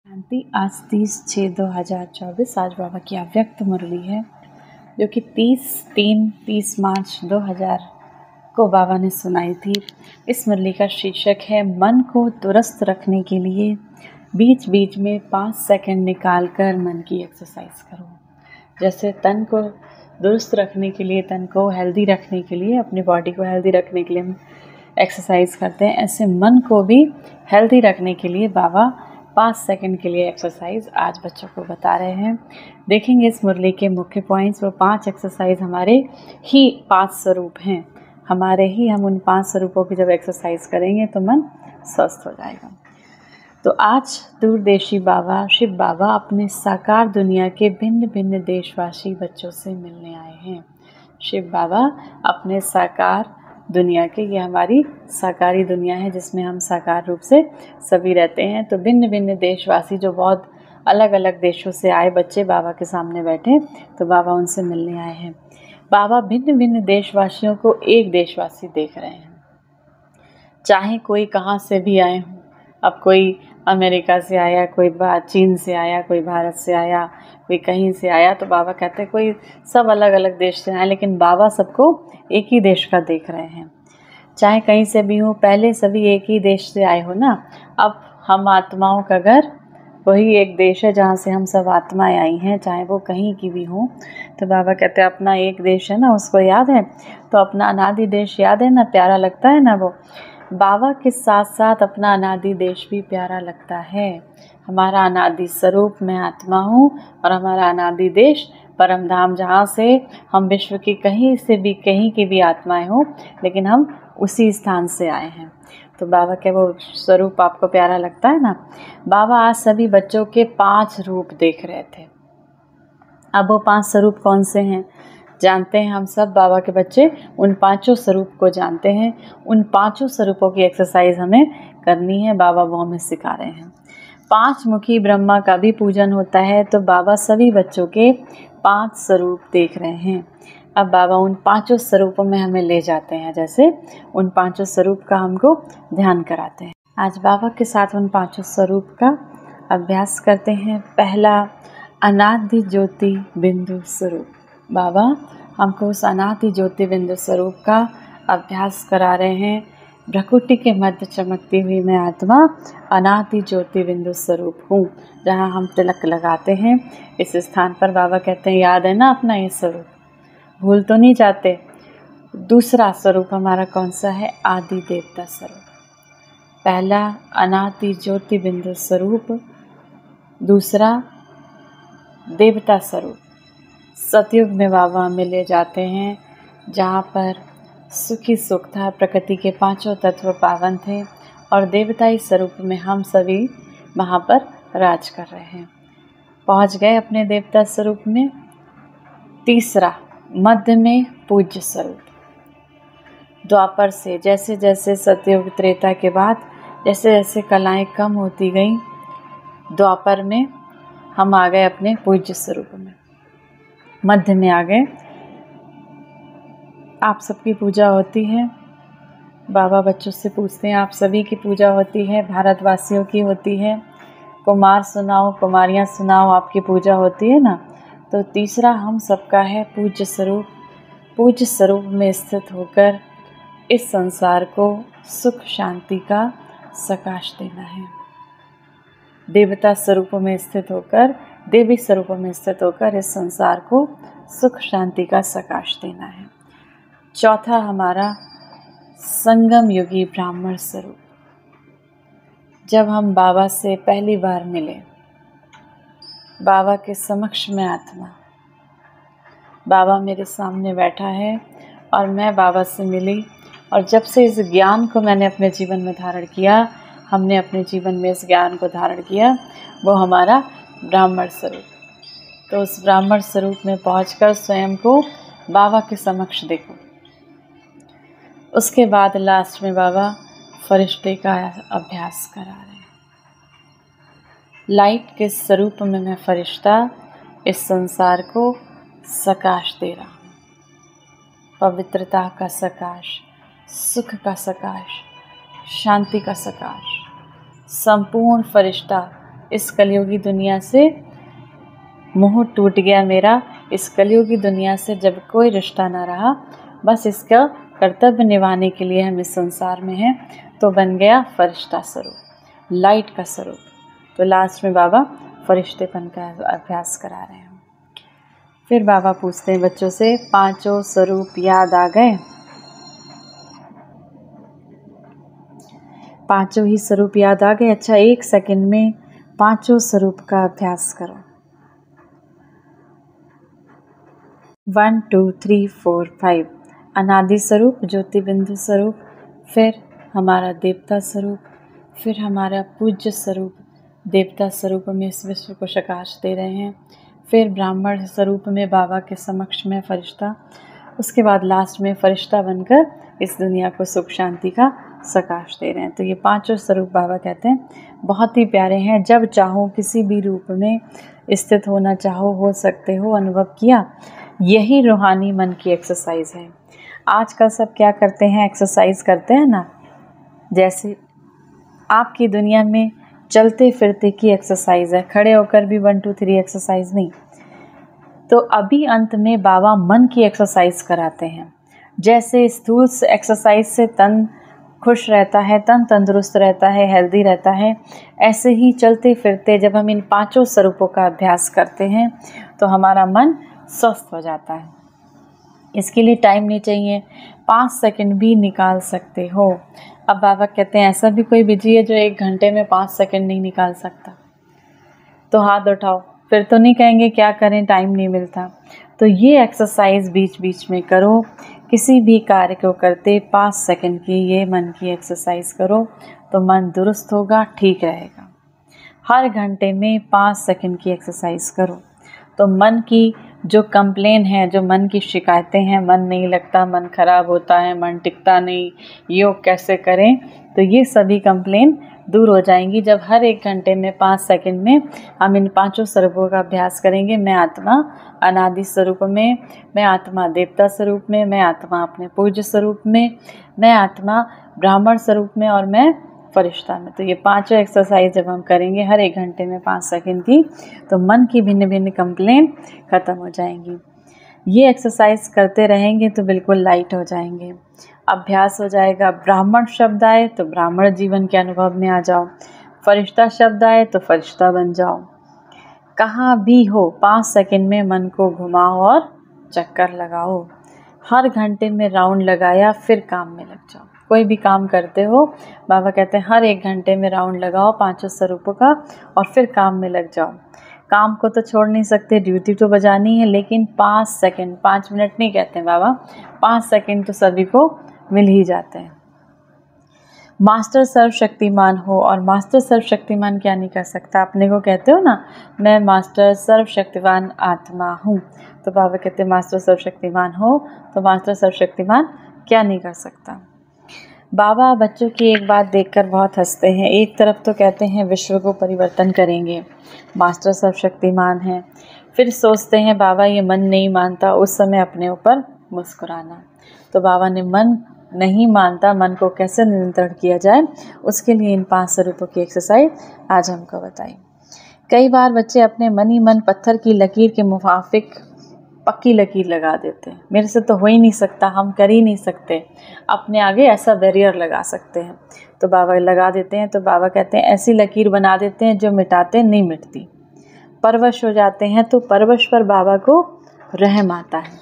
शांति। आज 30/6/2024 आज बाबा की अव्यक्त मुरली है जो कि 30 मार्च 2000 को बाबा ने सुनाई थी। इस मुरली का शीर्षक है मन को दुरुस्त रखने के लिए बीच बीच में 5 सेकंड निकाल कर मन की एक्सरसाइज करो। जैसे तन को दुरुस्त रखने के लिए, तन को हेल्दी रखने के लिए, अपनी बॉडी को हेल्दी रखने के लिए हम एक्सरसाइज करते हैं, ऐसे मन को भी हेल्दी रखने के लिए बाबा 5 सेकंड के लिए एक्सरसाइज आज बच्चों को बता रहे हैं। देखेंगे इस मुरली के मुख्य पॉइंट्स। वो 5 एक्सरसाइज हमारे ही 5 स्वरूप हैं, हमारे ही, हम उन 5 स्वरूपों की जब एक्सरसाइज करेंगे तो मन स्वस्थ हो जाएगा। तो आज दूरदेशी बाबा शिव बाबा अपने साकार दुनिया के भिन्न भिन्न देशवासी बच्चों से मिलने आए हैं। शिव बाबा अपने साकार दुनिया के, ये हमारी साकारी दुनिया है जिसमें हम साकार रूप से सभी रहते हैं। तो भिन्न भिन्न देशवासी जो बहुत अलग अलग देशों से आए बच्चे बाबा के सामने बैठे, तो बाबा उनसे मिलने आए हैं। बाबा भिन्न भिन्न देशवासियों को एक देशवासी देख रहे हैं, चाहे कोई कहाँ से भी आए हों। अब कोई अमेरिका से आया, कोई चीन से आया, कोई भारत से आया, कोई कहीं से आया, तो बाबा कहते हैं कोई सब अलग अलग देश से आए, लेकिन बाबा सबको एक ही देश का देख रहे हैं। चाहे कहीं से भी हो, पहले सभी एक ही देश से आए हो ना। अब हम आत्माओं का घर वही एक देश है जहाँ से हम सब आत्माएं आई हैं, चाहे वो कहीं की भी हो। तो बाबा कहते हैं अपना एक देश है ना, उसको याद है, तो अपना अनादि देश याद है ना, प्यारा लगता है ना। वो बाबा के साथ साथ अपना अनादि देश भी प्यारा लगता है। हमारा अनादि स्वरूप मैं आत्मा हूँ और हमारा अनादि देश परम धाम, जहाँ से हम विश्व की कहीं से भी, कहीं की भी आत्माएं हो, लेकिन हम उसी स्थान से आए हैं। तो बाबा के वो स्वरूप आपको प्यारा लगता है ना। बाबा आज सभी बच्चों के 5 रूप देख रहे थे। अब वो 5 स्वरूप कौन से हैं जानते हैं हम सब। बाबा के बच्चे उन 5 स्वरूप को जानते हैं। उन 5 स्वरूपों की एक्सरसाइज हमें करनी है, बाबा वो हमें सिखा रहे हैं। 5 मुखी ब्रह्मा का भी पूजन होता है, तो बाबा सभी बच्चों के 5 स्वरूप देख रहे हैं। अब बाबा उन 5 स्वरूपों में हमें ले जाते हैं, जैसे उन 5 स्वरूप का हमको ध्यान कराते हैं। आज बाबा के साथ उन 5 स्वरूप का अभ्यास करते हैं। पहला, अनादि ज्योति बिंदु स्वरूप। बाबा हमको उस अनादि ज्योति बिंदु स्वरूप का अभ्यास करा रहे हैं। भ्रकुटी के मध्य चमकती हुई मैं आत्मा अनादि ज्योति बिंदु स्वरूप हूँ। जहाँ हम तिलक लगाते हैं, इस स्थान पर बाबा कहते हैं याद है ना अपना ये स्वरूप, भूल तो नहीं जाते। दूसरा स्वरूप हमारा कौन सा है? आदि देवता स्वरूप। पहला अनादि ज्योति बिंदु स्वरूप, दूसरा देवता स्वरूप। सतयुग में बाबा हमें ले जाते हैं जहाँ पर सुखी सुख था, प्रकृति के 5 तत्व पावन थे, और देवताई स्वरूप में हम सभी वहाँ पर राज कर रहे हैं। पहुँच गए अपने देवता स्वरूप में। तीसरा, मध्य में पूज्य स्वरूप। द्वापर से जैसे जैसे सतयुग त्रेता के बाद जैसे जैसे कलाएं कम होती गईं, द्वापर में हम आ गए अपने पूज्य स्वरूप में, मध्य में आ गए। आप सबकी पूजा होती है। बाबा बच्चों से पूछते हैं आप सभी की पूजा होती है, भारतवासियों की होती है। कुमार सुनाओ, कुमारियाँ सुनाओ, आपकी पूजा होती है ना। तो तीसरा हम सबका है पूज्य स्वरूप। पूज्य स्वरूप में स्थित होकर इस संसार को सुख शांति का सकाश देना है। देवता स्वरूपों में स्थित होकर, देवी स्वरूपों में स्थित होकर इस संसार को सुख शांति का सकाश देना है। चौथा हमारा संगम युगी ब्राह्मण स्वरूप। जब हम बाबा से पहली बार मिले, बाबा के समक्ष में आत्मा, बाबा मेरे सामने बैठा है और मैं बाबा से मिली, और जब से इस ज्ञान को मैंने अपने जीवन में धारण किया, हमने अपने जीवन में इस ज्ञान को धारण किया, वो हमारा ब्राह्मण स्वरूप। तो उस ब्राह्मण स्वरूप में पहुंचकर स्वयं को बाबा के समक्ष देखो। उसके बाद लास्ट में बाबा फरिश्ते का अभ्यास करा रहे हैं। लाइट के स्वरूप में मैं फरिश्ता इस संसार को सकाश दे रहा हूँ। पवित्रता का सकाश, सुख का सकाश, शांति का सकाश। संपूर्ण फरिश्ता इस कलयुगी दुनिया से मोह टूट गया मेरा, इस कलयुगी दुनिया से जब कोई रिश्ता ना रहा, बस इसका कर्तव्य निभाने के लिए हम इस संसार में हैं, तो बन गया फरिश्ता स्वरूप, लाइट का स्वरूप। तो लास्ट में बाबा फरिश्तेपन का अभ्यास करा रहे हैं। फिर बाबा पूछते हैं बच्चों से, पांचों स्वरूप याद आ गए? पांचों ही स्वरूप याद आ गए? अच्छा, 1 सेकंड में पांचों स्वरूप का अभ्यास करो। 1 2 3 4 5। अनादि स्वरूप, ज्योति बिंदु स्वरूप, फिर हमारा देवता स्वरूप, फिर हमारा पूज्य स्वरूप, देवता स्वरूप में इस विश्व को प्रकाश दे रहे हैं, फिर ब्राह्मण स्वरूप में बाबा के समक्ष में फरिश्ता, उसके बाद लास्ट में फरिश्ता बनकर इस दुनिया को सुख शांति का प्रकाश दे रहे हैं। तो ये पांचों स्वरूप बाबा कहते हैं बहुत ही प्यारे हैं। जब चाहो किसी भी रूप में स्थित होना चाहो, हो सकते हो, अनुभव किया। यही रूहानी मन की एक्सरसाइज है। आजकल सब क्या करते हैं, एक्सरसाइज करते हैं ना, जैसे आपकी दुनिया में चलते फिरते की एक्सरसाइज है, खड़े होकर भी 1 2 3 एक्सरसाइज नहीं। तो अभी अंत में बाबा मन की एक्सरसाइज कराते हैं। जैसे स्थूल एक्सरसाइज से तन खुश रहता है, तन तंदुरुस्त रहता है, हेल्दी रहता है, ऐसे ही चलते फिरते जब हम इन पांचों स्वरूपों का अभ्यास करते हैं तो हमारा मन स्वस्थ हो जाता है। इसके लिए टाइम नहीं चाहिए, 5 सेकंड भी निकाल सकते हो। अब बाबा कहते हैं ऐसा भी कोई बिजी है जो 1 घंटे में 5 सेकंड नहीं निकाल सकता, तो हाथ उठाओ। फिर तो नहीं कहेंगे क्या करें, टाइम नहीं मिलता। तो ये एक्सरसाइज बीच बीच में करो। किसी भी कार्य को करते 5 सेकंड की ये मन की एक्सरसाइज करो तो मन दुरुस्त होगा, ठीक रहेगा। हर घंटे में 5 सेकंड की एक्सरसाइज करो तो मन की जो कंप्लेन है, जो मन की शिकायतें हैं, मन नहीं लगता, मन खराब होता है, मन टिकता नहीं, योग कैसे करें, तो ये सभी कंप्लेन दूर हो जाएंगी जब हर 1 घंटे में 5 सेकंड में हम इन पांचों स्वरूपों का अभ्यास करेंगे। मैं आत्मा अनादि स्वरूप में, मैं आत्मा देवता स्वरूप में, मैं आत्मा अपने पूज्य स्वरूप में, मैं आत्मा ब्राह्मण स्वरूप में और मैं फरिश्ता में। तो ये पांचों एक्सरसाइज जब हम करेंगे हर 1 घंटे में 5 सेकंड की, तो मन की भिन्न भिन्न कंप्लेन ख़त्म हो जाएंगी। ये एक्सरसाइज करते रहेंगे तो बिल्कुल लाइट हो जाएंगे, अभ्यास हो जाएगा। ब्राह्मण शब्द आए तो ब्राह्मण जीवन के अनुभव में आ जाओ, फरिश्ता शब्द आए तो फरिश्ता बन जाओ। कहाँ भी हो 5 सेकंड में मन को घुमाओ और चक्कर लगाओ। हर घंटे में राउंड लगाया, फिर काम में लग जाओ। कोई भी काम करते हो, बाबा कहते हैं हर 1 घंटे में राउंड लगाओ पांचों स्वरूपों का और फिर काम में लग जाओ। काम को तो छोड़ नहीं सकते, ड्यूटी तो बजानी है, लेकिन 5 सेकंड, 5 मिनट नहीं कहते हैं बाबा, 5 सेकंड तो सभी को मिल ही जाते हैं। मास्टर सर्वशक्तिमान हो, और मास्टर सर्वशक्तिमान क्या नहीं कर सकता। अपने को कहते हो ना, मैं मास्टर सर्वशक्तिमान आत्मा हूँ, तो बाबा कहते हैं मास्टर सर्वशक्तिमान हो तो मास्टर सर्वशक्तिमान क्या नहीं कर सकता। बाबा बच्चों की एक बात देखकर बहुत हंसते हैं। एक तरफ तो कहते हैं विश्व को परिवर्तन करेंगे, मास्टर सर्वशक्तिमान हैं, फिर सोचते हैं बाबा ये मन नहीं मानता, उस समय अपने ऊपर मुस्कुराना। तो बाबा ने मन नहीं मानता, मन को कैसे नियंत्रण किया जाए, उसके लिए इन 5 स्वरूपों की एक्सरसाइज आज हमको बताई। कई बार बच्चे अपने मन ही मन पत्थर की लकीर के मुवाफिक पक्की लकीर लगा देते हैं, मेरे से तो हो ही नहीं सकता, हम कर ही नहीं सकते, अपने आगे ऐसा बैरियर लगा सकते हैं, तो बाबा लगा देते हैं। तो बाबा कहते हैं ऐसी लकीर बना देते हैं जो मिटाते नहीं मिटती। परवश हो जाते हैं तो परवश पर बाबा को रहम आता है।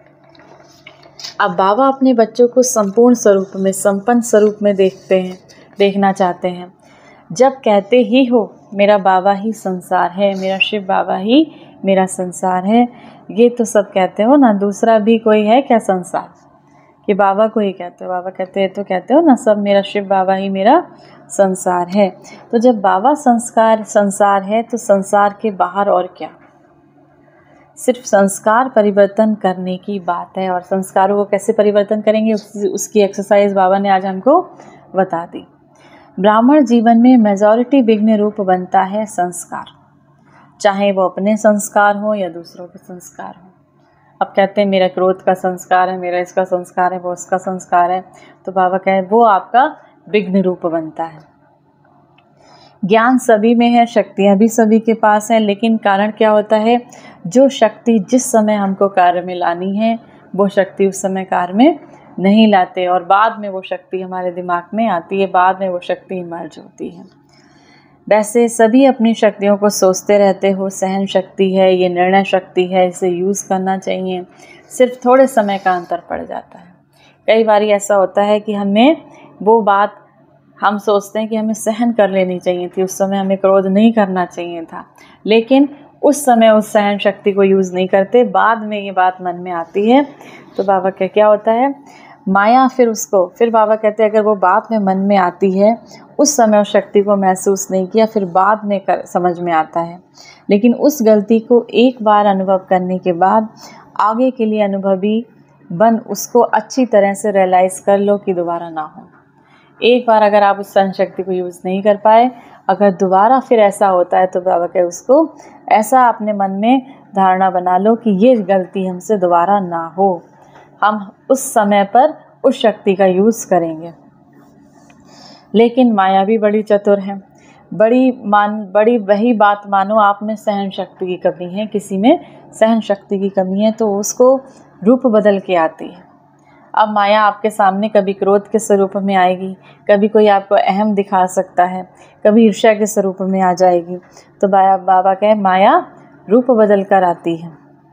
अब बाबा अपने बच्चों को संपूर्ण स्वरूप में, संपन्न स्वरूप में देखना चाहते हैं। जब कहते ही हो मेरा बाबा ही संसार है, मेरा शिव बाबा ही मेरा संसार है, ये तो सब कहते हो ना, दूसरा भी कोई है क्या संसार, कि बाबा को ही कहते हो। बाबा कहते हैं तो कहते हो ना, सब मेरा शिव बाबा ही मेरा संसार है। तो जब बाबा संसार है तो संसार के बाहर और क्या, सिर्फ संस्कार परिवर्तन करने की बात है। और संस्कारों को कैसे परिवर्तन करेंगे उसकी एक्सरसाइज बाबा ने आज हमको बता दी। ब्राह्मण जीवन में मेजॉरिटी विघ्न रूप बनता है संस्कार, चाहे वो अपने संस्कार हो या दूसरों के संस्कार हो। अब कहते हैं मेरा क्रोध का संस्कार है, मेरा इसका संस्कार है, वो उसका संस्कार है, तो बाबा कहे वो आपका विघ्न रूप बनता है। ज्ञान सभी में है, शक्तियाँ भी सभी के पास हैं, लेकिन कारण क्या होता है, जो शक्ति जिस समय हमको कार्य में लानी है वो शक्ति उस समय कार्य में नहीं लाते, और बाद में वो शक्ति हमारे दिमाग में आती है, बाद में वो शक्ति इमर्ज होती है। वैसे सभी अपनी शक्तियों को सोचते रहते हो, सहन शक्ति है, ये निर्णय शक्ति है, इसे यूज़ करना चाहिए, सिर्फ थोड़े समय का अंतर पड़ जाता है। कई बार ऐसा होता है कि हमें वो बात हम सोचते हैं कि हमें सहन कर लेनी चाहिए थी, उस समय हमें क्रोध नहीं करना चाहिए था, लेकिन उस समय उस सहन शक्ति को यूज़ नहीं करते, बाद में ये बात मन में आती है तो बाबा क्या होता है, माया फिर बाबा कहते हैं अगर वो बात में मन में आती है, उस समय उस शक्ति को महसूस नहीं किया, फिर बाद में समझ में आता है, लेकिन उस गलती को एक बार अनुभव करने के बाद आगे के लिए अनुभवी बन उसको अच्छी तरह से रियलाइज़ कर लो कि दोबारा ना हो। एक बार अगर आप उस सहन शक्ति को यूज़ नहीं कर पाए, अगर दोबारा फिर ऐसा होता है तो बाबा कहे उसको ऐसा अपने मन में धारणा बना लो कि ये गलती हमसे दोबारा ना हो, हम उस समय पर उस शक्ति का यूज़ करेंगे। लेकिन माया भी बड़ी चतुर है, बड़ी वही बात मानो आप में सहन शक्ति की कमी है, किसी में सहन शक्ति की कमी है तो उसको रूप बदल के आती है। अब माया आपके सामने कभी क्रोध के स्वरूप में आएगी, कभी कोई आपको अहम दिखा सकता है, कभी ईर्ष्या के स्वरूप में आ जाएगी, तो बाबा कहे माया रूप बदल कर आती है।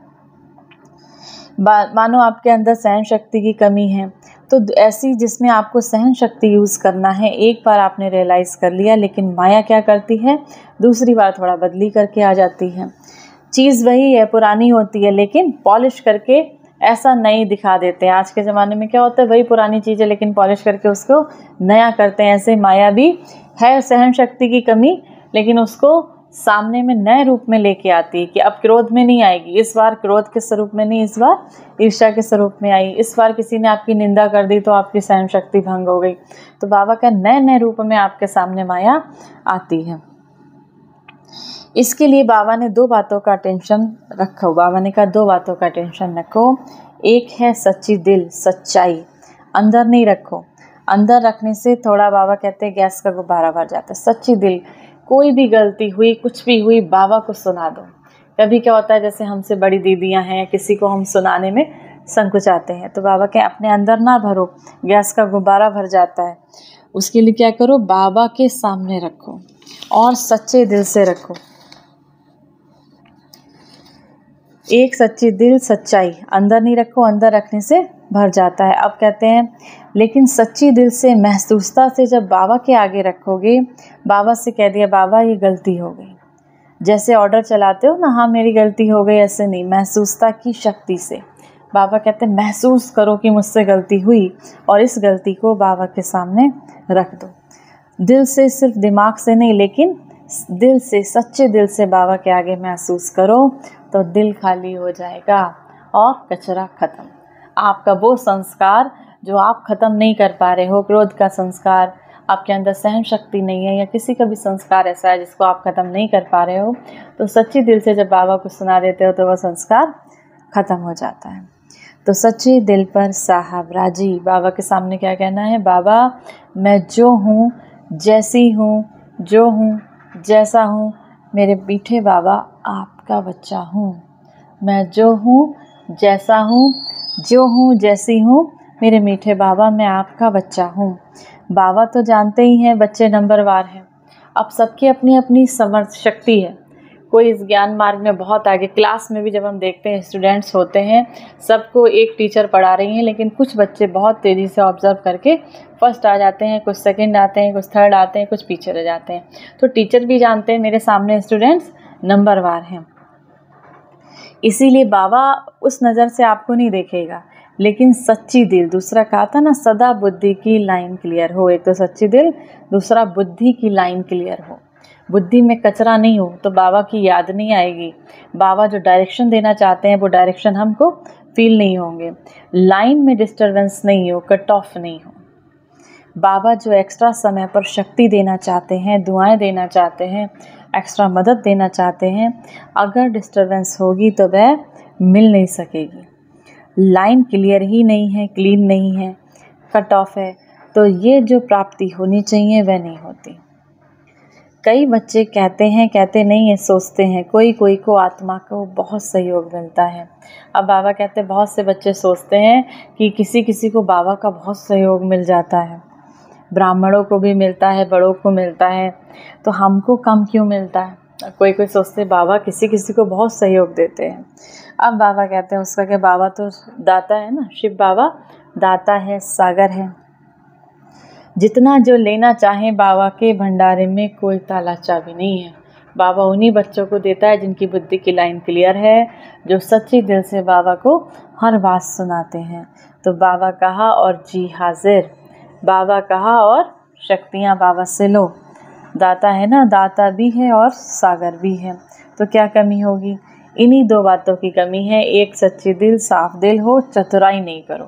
मानो आपके अंदर सहन शक्ति की कमी है, तो ऐसी जिसमें आपको सहन शक्ति यूज़ करना है, एक बार आपने रियलाइज़ कर लिया, लेकिन माया क्या करती है, दूसरी बार थोड़ा बदली करके आ जाती है। चीज़ वही है, पुरानी होती है, लेकिन पॉलिश करके ऐसा नई दिखा देते हैं। आज के ज़माने में क्या होता है, वही पुरानी चीज़ है लेकिन पॉलिश करके उसको नया करते हैं। ऐसे माया भी है सहन शक्ति की कमी, लेकिन उसको सामने में नए रूप में लेके आती है कि अब क्रोध में नहीं आएगी, इस बार क्रोध के स्वरूप में नहीं, इस बार ईर्ष्या के स्वरूप में आई, इस बार किसी ने आपकी निंदा कर दी तो आपकी सहन शक्ति भंग हो गई। तो बाबा का नए नए रूप में आपके सामने माया आती है। इसके लिए बाबा ने दो बातों का टेंशन रखो। बाबा ने कहा दो बातों का टेंशन रखो, एक है सच्ची दिल, सच्चाई, अंदर नहीं रखो। अंदर रखने से थोड़ा बाबा कहते हैं गैस का गुब्बारा भर जाता है। सच्ची दिल, कोई भी गलती हुई, कुछ भी हुई, बाबा को सुना दो। कभी क्या होता है, जैसे हमसे बड़ी दीदियां हैं, किसी को हम सुनाने में संकोचाते हैं, तो बाबा के अपने अंदर ना भरो, गैस का गुब्बारा भर जाता है। उसके लिए क्या करो, बाबा के सामने रखो और सच्चे दिल से रखो। एक सच्ची दिल, सच्चाई, अंदर नहीं रखो, अंदर रखने से भर जाता है। अब कहते हैं लेकिन सच्ची दिल से, महसूसता से जब बाबा के आगे रखोगे, बाबा से कह दिया बाबा ये गलती हो गई, जैसे ऑर्डर चलाते हो ना, हाँ मेरी गलती हो गई, ऐसे नहीं, महसूसता की शक्ति से। बाबा कहते हैं महसूस करो कि मुझसे गलती हुई और इस गलती को बाबा के सामने रख दो। दिल से, सिर्फ दिमाग से नहीं, लेकिन दिल से, सच्चे दिल से बाबा के आगे महसूस करो तो दिल खाली हो जाएगा और कचरा खत्म। आपका वो संस्कार जो आप ख़त्म नहीं कर पा रहे हो, क्रोध का संस्कार, आपके अंदर सहन शक्ति नहीं है, या किसी का भी संस्कार ऐसा है जिसको आप ख़त्म नहीं कर पा रहे हो, तो सच्ची दिल से जब बाबा को सुना देते हो तो वह संस्कार ख़त्म हो जाता है। तो सच्चे दिल पर साहब राजी। बाबा के सामने क्या कहना है, बाबा मैं जो हूँ, जैसी हूँ, जो हूँ, जैसा हूँ, मेरे मीठे बाबा आपका बच्चा हूँ। मैं जो हूँ, जैसा हूँ, जो हूँ, जैसी हूँ, मेरे मीठे बाबा मैं आपका बच्चा हूँ। बाबा तो जानते ही हैं बच्चे नंबरवार हैं। अब सबकी अपनी अपनी समर्थ शक्ति है। कोई इस ज्ञान मार्ग में बहुत आगे, क्लास में भी जब हम देखते हैं स्टूडेंट्स होते हैं, सबको एक टीचर पढ़ा रही हैं, लेकिन कुछ बच्चे बहुत तेज़ी से ऑब्जर्व करके फर्स्ट आ जाते हैं, कुछ सेकंड आते हैं, कुछ थर्ड आते हैं, कुछ पीछे रह जाते हैं। तो टीचर भी जानते हैं मेरे सामने स्टूडेंट्स नंबरवार हैं, इसीलिए बाबा उस नज़र से आपको नहीं देखेगा, लेकिन सच्ची दिल, दूसरा कहा था ना, सदा बुद्धि की लाइन क्लियर हो। एक तो सच्ची दिल, दूसरा बुद्धि की लाइन क्लियर हो, बुद्धि में कचरा नहीं हो, तो बाबा की याद नहीं आएगी। बाबा जो डायरेक्शन देना चाहते हैं वो डायरेक्शन हमको फील नहीं होंगे, लाइन में डिस्टर्बेंस नहीं हो, कट ऑफ नहीं हो। बाबा जो एक्स्ट्रा समय पर शक्ति देना चाहते हैं, दुआएं देना चाहते हैं, एक्स्ट्रा मदद देना चाहते हैं, अगर डिस्टर्बेंस होगी तो वह मिल नहीं सकेगी। लाइन क्लियर ही नहीं है, क्लीन नहीं है, कट ऑफ है, तो ये जो प्राप्ति होनी चाहिए वह नहीं होती। कई बच्चे कहते नहीं है, सोचते हैं कोई कोई को आत्मा को बहुत सहयोग मिलता है। अब बाबा कहते हैं बहुत से बच्चे सोचते हैं कि किसी किसी को बाबा का बहुत सहयोग मिल जाता है, ब्राह्मणों को भी मिलता है, बड़ों को मिलता है, तो हमको कम क्यों मिलता है। कोई कोई सोचते बाबा किसी किसी को बहुत सहयोग देते हैं। अब बाबा कहते हैं उसका कि बाबा तो दाता है ना, शिव बाबा दाता है, सागर है, जितना जो लेना चाहें बाबा के भंडारे में कोई ताला चाबी नहीं है। बाबा उन्हीं बच्चों को देता है जिनकी बुद्धि की लाइन क्लियर है, जो सच्ची दिल से बाबा को हर बात सुनाते हैं। तो बाबा कहा और जी हाजिर, बाबा कहा और शक्तियाँ बाबा से लो। दाता है ना, दाता भी है और सागर भी है, तो क्या कमी होगी। इन्हीं दो बातों की कमी है, एक सच्ची दिल साफ दिल हो, चतुराई नहीं करो।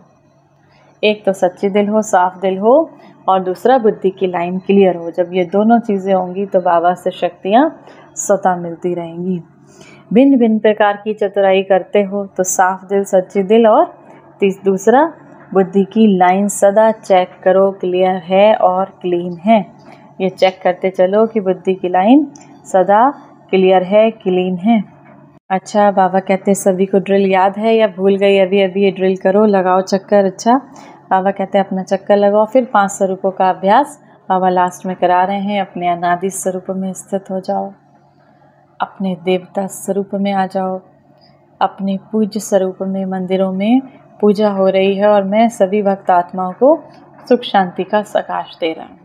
एक तो सच्ची दिल हो, साफ दिल हो, और दूसरा बुद्धि की लाइन क्लियर हो। जब ये दोनों चीज़ें होंगी तो बाबा से शक्तियाँ स्वतः मिलती रहेंगी। भिन्न भिन्न प्रकार की चतुराई करते हो तो साफ दिल, सच्ची दिल, और दूसरा बुद्धि की लाइन सदा चेक करो, क्लियर है और क्लीन है। ये चेक करते चलो कि बुद्धि की लाइन सदा क्लियर है, क्लीन है। अच्छा, बाबा कहते हैं सभी को ड्रिल याद है या भूल गई? अभी अभी ये ड्रिल करो, लगाओ चक्कर। अच्छा, बाबा कहते हैं अपना चक्कर लगाओ, फिर 5 स्वरूपों का अभ्यास बाबा लास्ट में करा रहे हैं। अपने अनादि स्वरूप में स्थित हो जाओ, अपने देवता स्वरूप में आ जाओ, अपने पूज्य स्वरूप में। मंदिरों में पूजा हो रही है और मैं सभी भक्त आत्माओं को सुख शांति का प्रकाश दे रहा हूँ।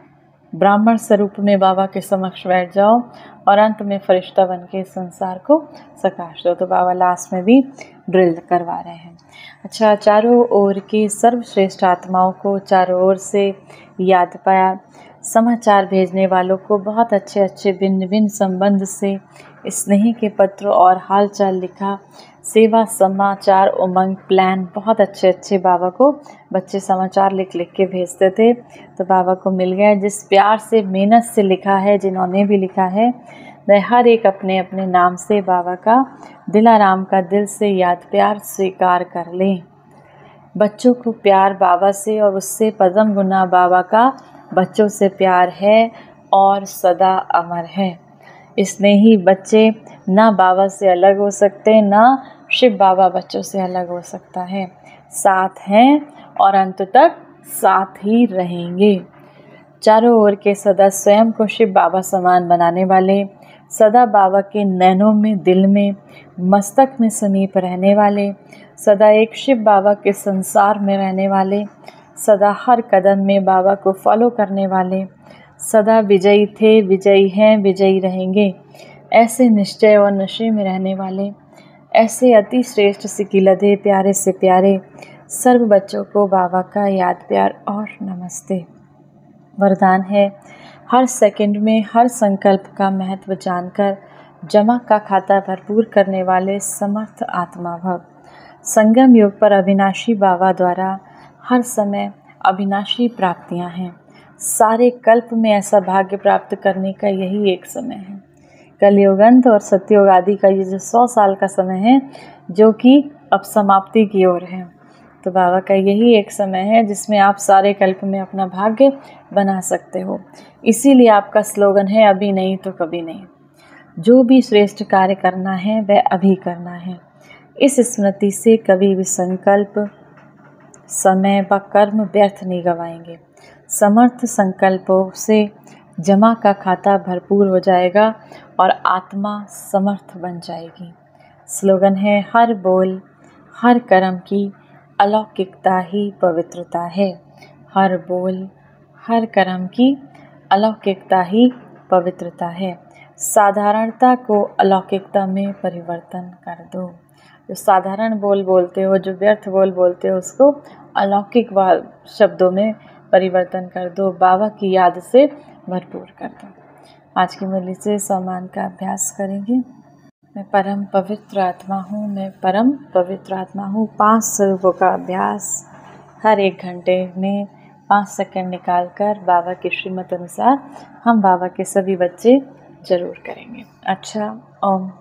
ब्राह्मण स्वरूप में बाबा के समक्ष बैठ जाओ और अंत में फरिश्ता बन के संसार को प्रकाश दो। तो बाबा लास्ट में भी ड्रिल करवा रहे हैं। अच्छा, चारों ओर की सर्वश्रेष्ठ आत्माओं को चारों ओर से याद पाया, समाचार भेजने वालों को बहुत अच्छे अच्छे भिन्न भिन्न संबंध से स्नेह के पत्र और हालचाल लिखा, सेवा समाचार उमंग प्लान बहुत अच्छे अच्छे बाबा को बच्चे समाचार लिख लिख के भेजते थे। तो बाबा को मिल गया। जिस प्यार से मेहनत से लिखा है, जिन्होंने भी लिखा है, वह हर एक अपने अपने नाम से बाबा का दिलाराम का दिल से याद प्यार स्वीकार कर लें। बच्चों को प्यार बाबा से और उससे पदम गुना बाबा का बच्चों से प्यार है और सदा अमर है। इसमें ही बच्चे ना बाबा से अलग हो सकते, ना शिव बाबा बच्चों से अलग हो सकता है। साथ हैं और अंत तक साथ ही रहेंगे। चारों ओर के सदा स्वयं को शिव बाबा समान बनाने वाले, सदा बाबा के नैनों में, दिल में, मस्तक में समीप रहने वाले, सदा एक शिव बाबा के संसार में रहने वाले, सदा हर कदम में बाबा को फॉलो करने वाले, सदा विजयी थे, विजयी हैं, विजयी रहेंगे, ऐसे निश्चय और नशे में रहने वाले, ऐसे अति श्रेष्ठ सिकिलधे प्यारे से प्यारे सर्व बच्चों को बाबा का याद प्यार और नमस्ते। वरदान है, हर सेकंड में हर संकल्प का महत्व जानकर जमा का खाता भरपूर करने वाले समर्थ आत्मा भव। संगम युग पर अविनाशी बाबा द्वारा हर समय अविनाशी प्राप्तियां हैं। सारे कल्प में ऐसा भाग्य प्राप्त करने का यही एक समय है। कलयुगंत और सत्ययुग आदि का ये जो 100 साल का समय है, जो कि अब समाप्ति की ओर है, तो बाबा का यही एक समय है जिसमें आप सारे कल्प में अपना भाग्य बना सकते हो। इसीलिए आपका स्लोगन है, अभी नहीं तो कभी नहीं। जो भी श्रेष्ठ कार्य करना है वह अभी करना है। इस स्मृति से कभी भी संकल्प, समय व कर्म व्यर्थ नहीं गवाएंगे। समर्थ संकल्पों से जमा का खाता भरपूर हो जाएगा और आत्मा समर्थ बन जाएगी। स्लोगन है, हर बोल हर कर्म की अलौकिकता ही पवित्रता है। हर बोल हर कर्म की अलौकिकता ही पवित्रता है। साधारणता को अलौकिकता में परिवर्तन कर दो। जो साधारण बोल बोलते हो, जो व्यर्थ बोल बोलते हो, उसको अलौकिक शब्दों में परिवर्तन कर दो। बाबा की याद से भरपूर कर दो। आज की मुरली से सम्मान का अभ्यास करेंगे। मैं परम पवित्र आत्मा हूँ, मैं परम पवित्र आत्मा हूँ। 5 स्वरूपों का अभ्यास हर 1 घंटे में 5 सेकंड निकाल कर बाबा की श्रीमत अनुसार हम बाबा के सभी बच्चे ज़रूर करेंगे। अच्छा, ओम।